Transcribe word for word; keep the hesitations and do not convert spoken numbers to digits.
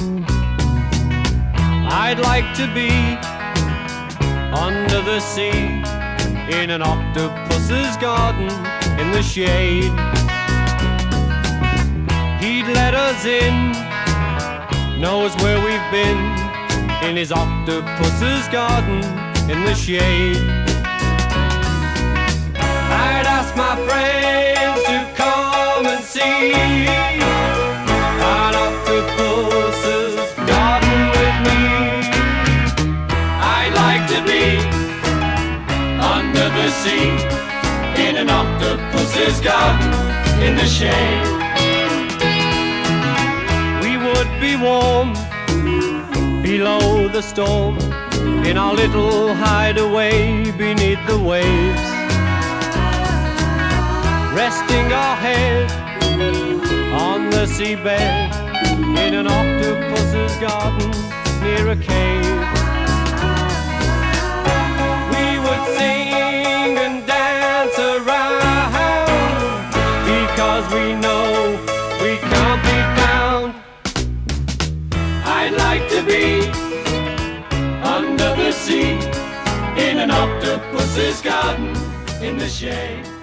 I'd like to be under the sea in an octopus's garden in the shade. He'd let us in, knows where we've been, in his octopus's garden in the shade. I'd ask my friends to come and see an octopus's garden with me. I'd like to be under the sea in an octopus's garden in the shade. We would be warm below the storm in our little hideaway beneath the waves, resting our head on the seabed in an octopus's garden near a cave. We would sing and dance around because we know we can't be found. I'd like to be under the sea in an octopus's garden in the shade.